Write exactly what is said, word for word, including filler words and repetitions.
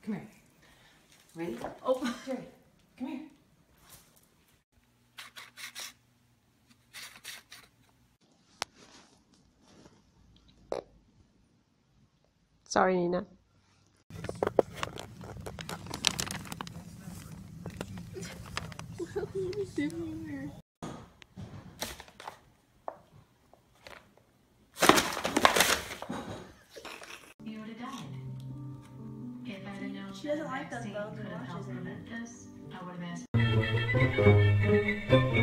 Come here. Ready? Oh, Jerry, come here. Sorry, Nina. You would have died. If I'd have known She doesn't that like those vaccine bones could and have helped washes, prevent Amy. this, I would have asked.